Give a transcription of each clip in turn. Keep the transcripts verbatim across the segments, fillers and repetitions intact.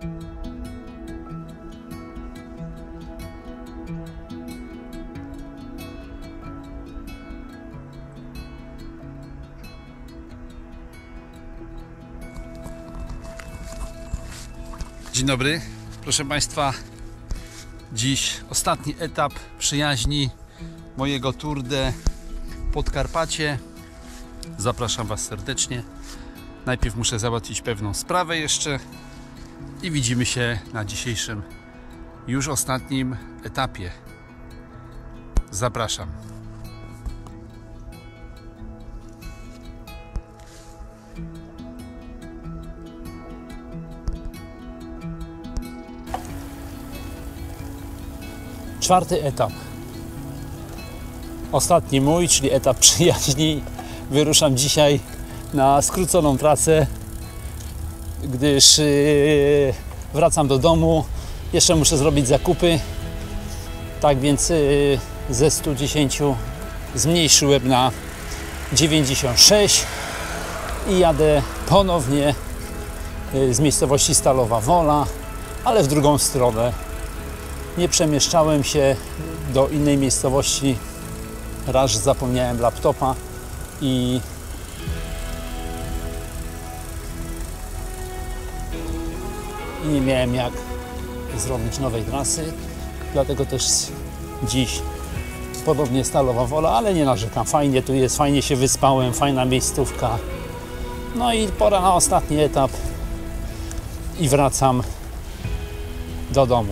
Dzień dobry, proszę Państwa, dziś ostatni etap przyjaźni mojego Tour de Podkarpacie. Zapraszam Was serdecznie. Najpierw muszę załatwić pewną sprawę jeszcze i widzimy się na dzisiejszym już ostatnim etapie. Zapraszam. Czwarty etap. Ostatni mój, czyli etap przyjaźni. Wyruszam dzisiaj na skróconą trasę, gdyż yy, wracam do domu. Jeszcze muszę zrobić zakupy. Tak więc yy, ze stu dziesięciu zmniejszyłem na dziewięćdziesiąt sześć i jadę ponownie yy, z miejscowości Stalowa Wola, ale w drugą stronę. Nie przemieszczałem się do innej miejscowości, raz zapomniałem laptopa i i nie miałem jak zrobić nowej trasy, dlatego też dziś podobnie Stalowa Wola, ale nie narzekam, fajnie tu jest, fajnie się wyspałem, fajna miejscówka. No i pora na ostatni etap i wracam do domu.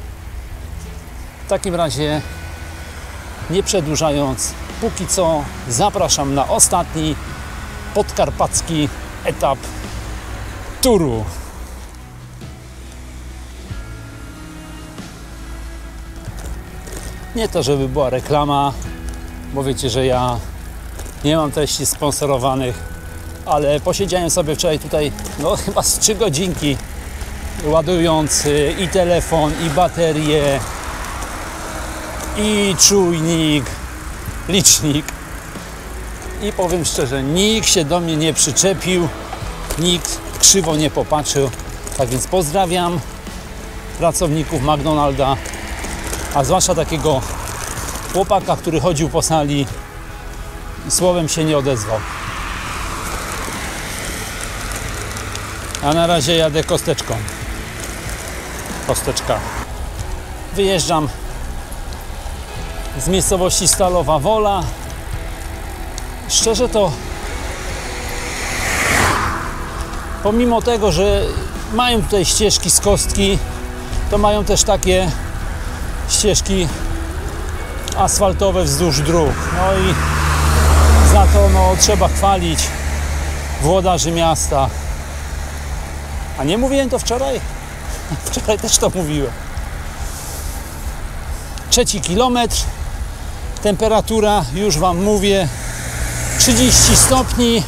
W takim razie, nie przedłużając, póki co zapraszam na ostatni podkarpacki etap turu. Nie to, żeby była reklama, bo wiecie, że ja nie mam treści sponsorowanych, ale posiedziałem sobie wczoraj tutaj, no chyba z trzy godzinki, ładując i telefon, i baterię, i czujnik, licznik, i powiem szczerze, nikt się do mnie nie przyczepił, nikt krzywo nie popatrzył. Tak więc pozdrawiam pracowników McDonalda, a zwłaszcza takiego chłopaka, który chodził po sali i słowem się nie odezwał. A na razie jadę kosteczką. Kosteczka. Wyjeżdżam z miejscowości Stalowa Wola. Szczerze to, pomimo tego, że mają tutaj ścieżki z kostki, to mają też takie ścieżki asfaltowe wzdłuż dróg. No i za to no, trzeba chwalić włodarzy miasta. A nie mówiłem to wczoraj? Wczoraj też to mówiłem. Trzeci kilometr. Temperatura, już Wam mówię, trzydzieści stopni.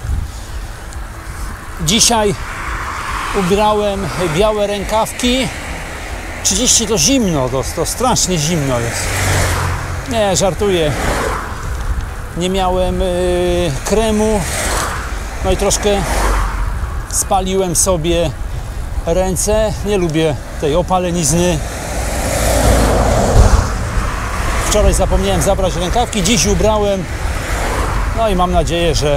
Dzisiaj ubrałem białe rękawki. trzydzieści to zimno, to, to strasznie zimno jest. Nie, żartuję. Nie miałem yy, kremu. No i troszkę spaliłem sobie ręce. Nie lubię tej opalenizny. Wczoraj zapomniałem zabrać rękawki, dziś ubrałem. No i mam nadzieję, że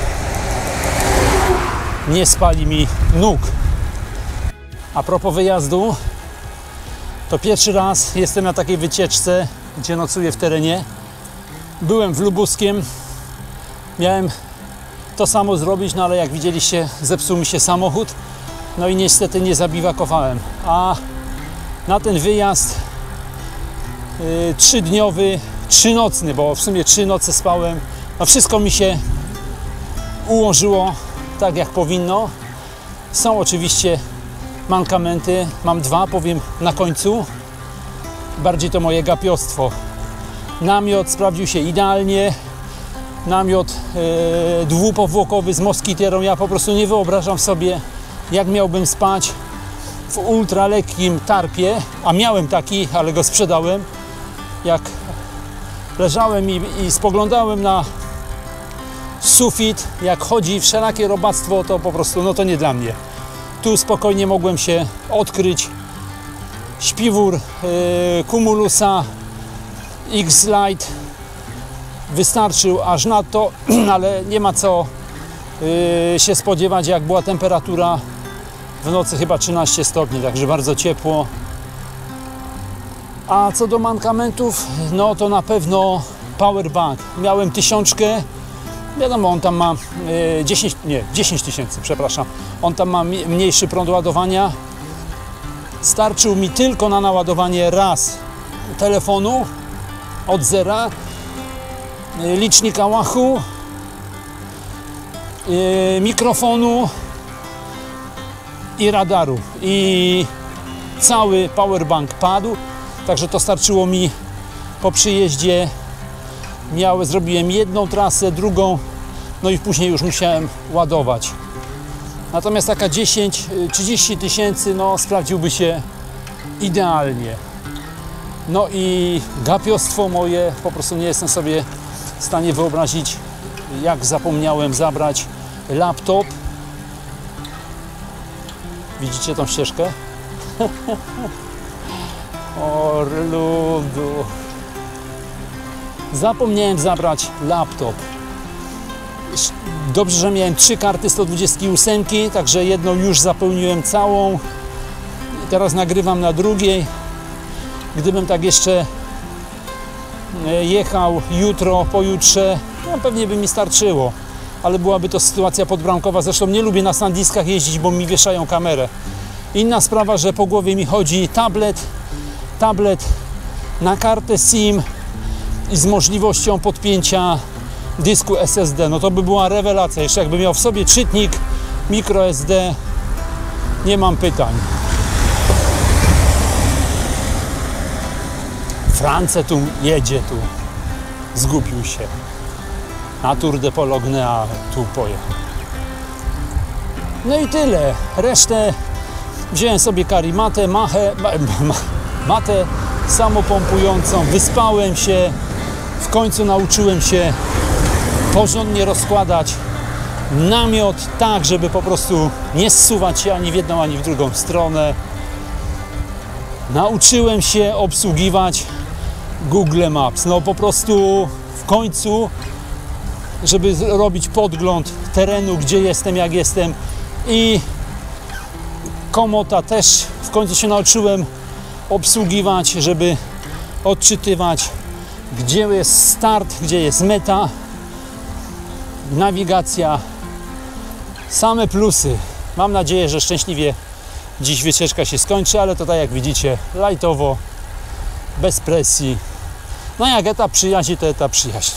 nie spali mi nóg. A propos wyjazdu, to pierwszy raz jestem na takiej wycieczce, gdzie nocuję w terenie. Byłem w Lubuskiem. Miałem to samo zrobić, no ale jak widzieliście, zepsuł mi się samochód. No i niestety nie zabiwakowałem. A na ten wyjazd Yy, trzydniowy, trzynocny, bo w sumie trzy noce spałem. No wszystko mi się ułożyło tak, jak powinno. Są oczywiście mankamenty, mam dwa, powiem na końcu. Bardziej to moje gapiostwo. Namiot sprawdził się idealnie. Namiot yy, dwupowłokowy z moskitierą. Ja po prostu nie wyobrażam sobie, jak miałbym spać w ultralekkim tarpie, a miałem taki, ale go sprzedałem. Jak leżałem i, i spoglądałem na sufit, jak chodzi wszelakie robactwo, to po prostu, no to nie dla mnie. Tu spokojnie mogłem się odkryć. Śpiwór yy, Cumulusa X-Lite wystarczył aż na to, ale nie ma co yy, się spodziewać, jak była temperatura w nocy chyba trzynaście stopni, także bardzo ciepło. A co do mankamentów, no to na pewno powerbank. Miałem tysiączkę, wiadomo, on tam ma yy, dziesięć, nie, dziesięć tysięcy, przepraszam. On tam ma mniejszy prąd ładowania. Starczył mi tylko na naładowanie raz telefonu od zera, yy, licznika Wahoo, yy, mikrofonu i radaru. I cały powerbank padł. Także to starczyło mi po przyjeździe. Miałem, zrobiłem jedną trasę, drugą, no i później już musiałem ładować. Natomiast taka dziesięć trzydzieści tysięcy, no sprawdziłby się idealnie. No i gapiostwo moje, po prostu nie jestem sobie w stanie wyobrazić, jak zapomniałem zabrać laptop. Widzicie tą ścieżkę? O ludu. Zapomniałem zabrać laptop. Dobrze, że miałem trzy karty sto dwadzieścia osiem, także jedną już zapełniłem całą. I teraz nagrywam na drugiej. Gdybym tak jeszcze jechał jutro, pojutrze, no pewnie by mi starczyło. Ale byłaby to sytuacja podbramkowa. Zresztą nie lubię na sandiskach jeździć, bo mi wieszają kamerę. Inna sprawa, że po głowie mi chodzi tablet. Tablet na kartę SIM i z możliwością podpięcia dysku S S D. No to by była rewelacja. Jeszcze jakby miał w sobie czytnik micro S D, nie mam pytań. France tu jedzie, tu zgubił się. Na Tour de Pologne, a tu pojechał. No i tyle. Resztę wziąłem sobie karimatę, machę, ma, ma, matę samopompującą, wyspałem się, w końcu nauczyłem się porządnie rozkładać namiot tak, żeby po prostu nie zsuwać się ani w jedną, ani w drugą stronę. Nauczyłem się obsługiwać Google Maps. No po prostu w końcu, żeby robić podgląd terenu, gdzie jestem, jak jestem, i Komota też w końcu się nauczyłem obsługiwać, żeby odczytywać, gdzie jest start, gdzie jest meta, nawigacja, same plusy. Mam nadzieję, że szczęśliwie dziś wycieczka się skończy, ale to tak jak widzicie, lajtowo, bez presji. No jak etap przyjaźni, to etap przyjaźni.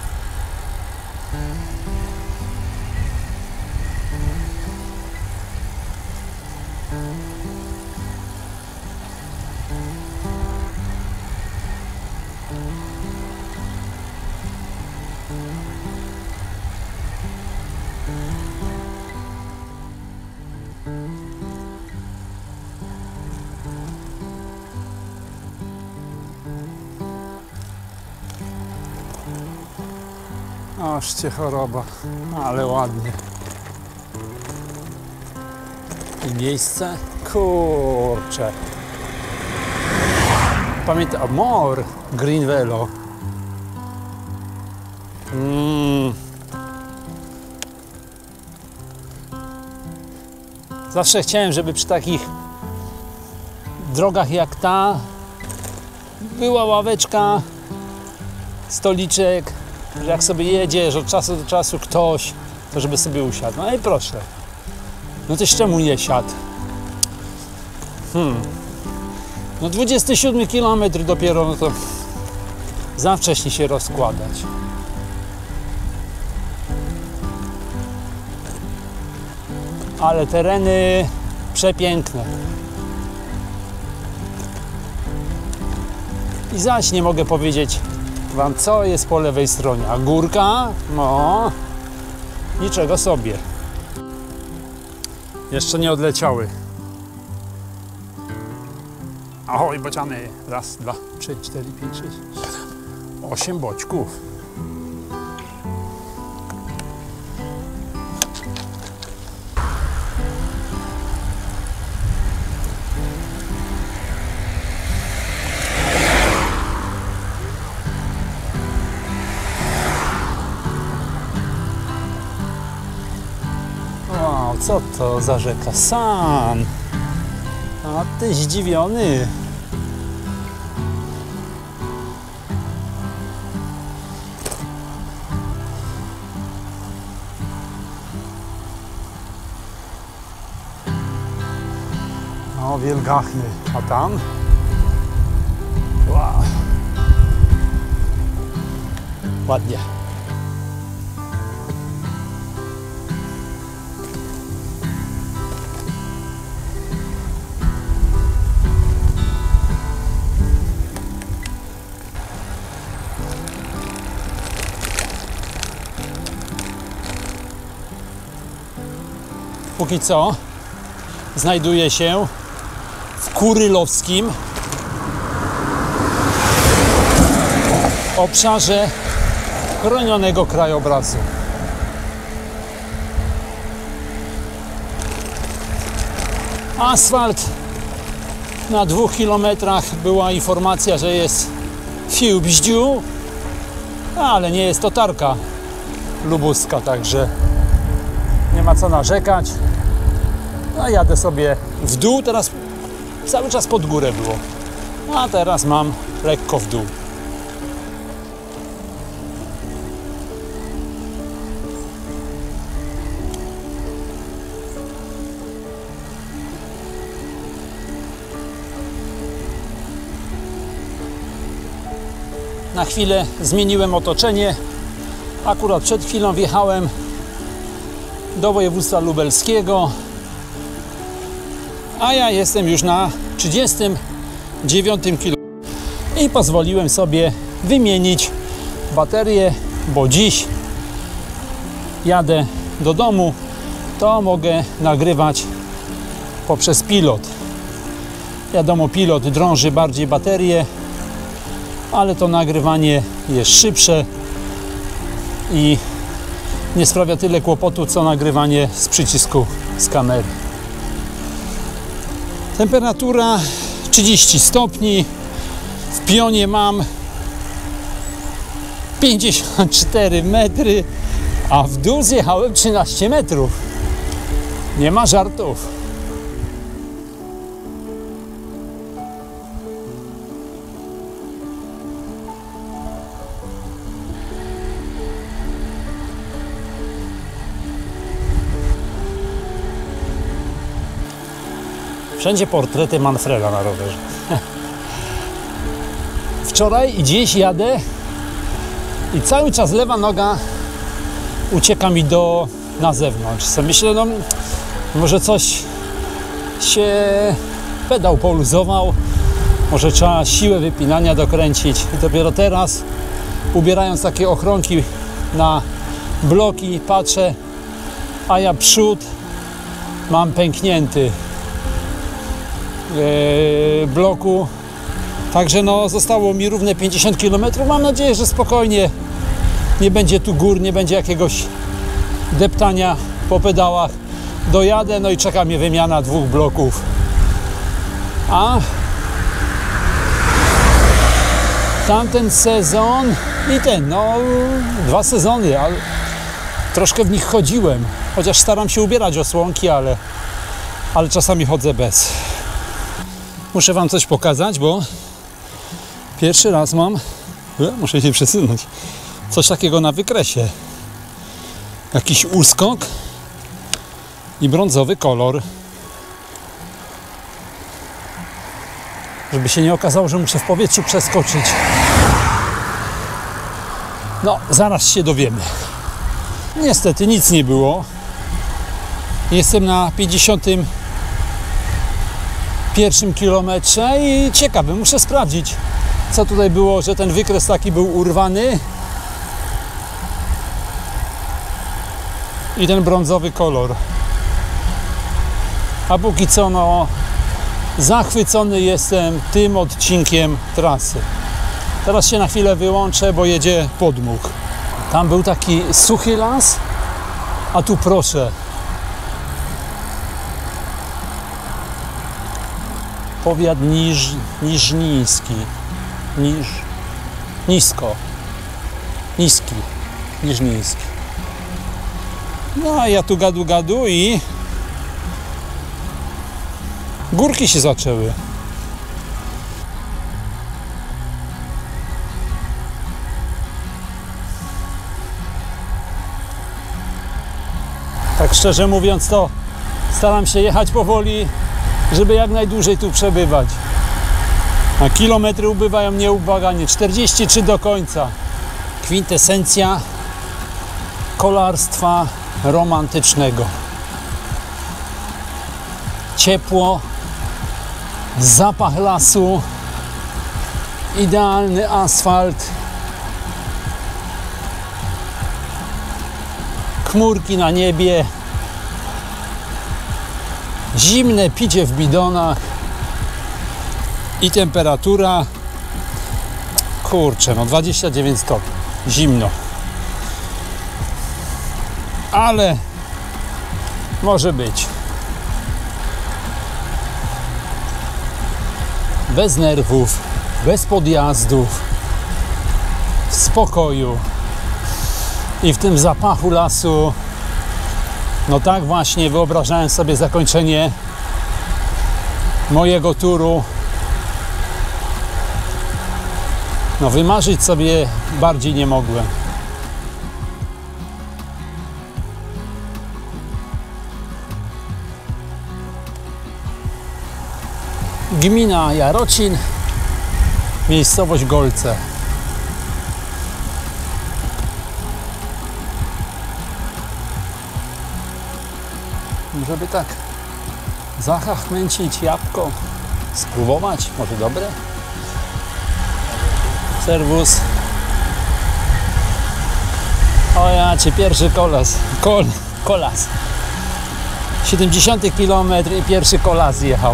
Ożcie choroba, ale ładnie. I miejsce? Kurczę. Pamiętam, More Green Velo. Mm. Zawsze chciałem, żeby przy takich drogach jak ta była ławeczka, stoliczek, że jak sobie jedziesz od czasu do czasu ktoś, to żeby sobie usiadł. No i proszę. No to czemu nie siadł? Hmm. No dwudziesty siódmy kilometr dopiero, no to za wcześnie się rozkładać. Ale tereny przepiękne. I zaś nie mogę powiedzieć wam, co jest po lewej stronie. A górka? No, niczego sobie. Jeszcze nie odleciały. Ahoj, bociany. Raz, dwa, trzy, cztery, pięć, sześć, siedem, osiem boćków. co to za rzeka? San. A ty zdziwiony. No, wielgachny. A tam? Wow. Ładnie. Póki co znajduję się w Kurylowskim obszarze chronionego krajobrazu. Asfalt na dwóch kilometrach, była informacja, że jest fiu bździu, ale nie jest to tarka lubuska, także nie ma co narzekać. No, jadę sobie w dół, teraz cały czas pod górę było, a teraz mam lekko w dół. Na chwilę zmieniłem otoczenie. Akurat przed chwilą wjechałem do województwa lubelskiego, a ja jestem już na trzydziestym dziewiątym kilometrze i pozwoliłem sobie wymienić baterię, bo dziś jadę do domu, to mogę nagrywać poprzez pilot. Wiadomo, pilot drąży bardziej baterię, ale to nagrywanie jest szybsze i nie sprawia tyle kłopotu, co nagrywanie z przycisku z kamery. Temperatura trzydzieści stopni. W pionie mam pięćdziesiąt cztery metry, a w dół zjechałem trzynaście metrów. Nie ma żartów. Wszędzie portrety Manfreda na rowerze. Wczoraj i dziś jadę i cały czas lewa noga ucieka mi do na zewnątrz. Sobie myślę, no może coś się pedał poluzował, może trzeba siłę wypinania dokręcić. I dopiero teraz, ubierając takie ochronki na bloki, patrzę, a ja przód mam pęknięty bloku, także no zostało mi równe pięćdziesiąt kilometrów. Mam nadzieję, że spokojnie, nie będzie tu gór, nie będzie jakiegoś deptania po pedałach. Dojadę, no i czeka mnie wymiana dwóch bloków, a tamten sezon i ten, no dwa sezony, ale troszkę w nich chodziłem, chociaż staram się ubierać osłonki, ale ale czasami chodzę bez. Muszę wam coś pokazać, bo pierwszy raz mam, muszę się przesunąć, coś takiego na wykresie. Jakiś uskok i brązowy kolor. Żeby się nie okazało, że muszę w powietrzu przeskoczyć. No, zaraz się dowiemy. Niestety nic nie było. Jestem na pięćdziesiątym pierwszym kilometrze i ciekawy, muszę sprawdzić, co tutaj było, że ten wykres taki był urwany i ten brązowy kolor. A póki co, no, zachwycony jestem tym odcinkiem trasy. Teraz się na chwilę wyłączę, bo jedzie podmuch. Tam był taki suchy las, a tu proszę. Powiat niż, niżniński. Niż, nisko. Niski. Niżniński. No a ja tu gadu gadu i Górki się zaczęły. Tak szczerze mówiąc, to staram się jechać powoli, żeby jak najdłużej tu przebywać. A kilometry ubywają nieubłaganie. czterdzieści trzy do końca. Kwintesencja kolarstwa romantycznego. Ciepło, zapach lasu, idealny asfalt, chmurki na niebie, zimne picie w bidonach i temperatura, kurczę, no dwadzieścia dziewięć stopni, zimno, ale może być. Bez nerwów, bez podjazdów, w spokoju i w tym zapachu lasu. No tak właśnie wyobrażałem sobie zakończenie mojego turu. No wymarzyć sobie bardziej nie mogłem. Gmina Jarocin, miejscowość Golce. Żeby tak zachachmęcić jabłko, spróbować, może dobre? Serwus. O ja cię, pierwszy kolas, kol, kolas. siedemdziesiąty kilometr i pierwszy kolas jechał.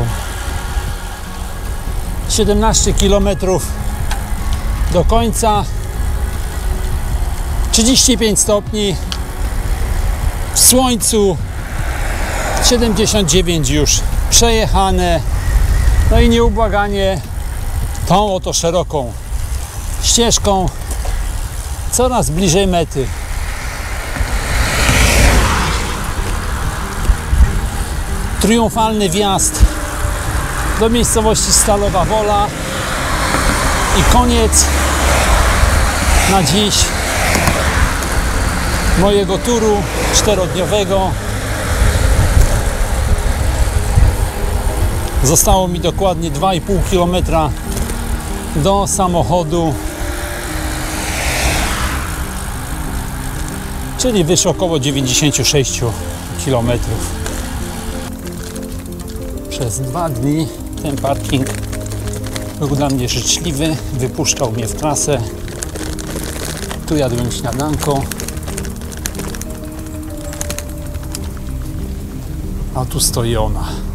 siedemnaście kilometrów do końca, trzydzieści pięć stopni, w słońcu, siedemdziesiąt dziewięć już przejechane. No i nieubłaganie tą oto szeroką ścieżką coraz bliżej mety. Triumfalny wjazd do miejscowości Stalowa Wola i koniec na dziś mojego turu czterodniowego. Zostało mi dokładnie dwa i pół kilometra do samochodu, czyli wyszło około dziewięćdziesiąt sześć kilometrów. Przez dwa dni ten parking był dla mnie życzliwy, wypuszczał mnie w trasę. Tu jadłem śniadanko, a tu stoi ona.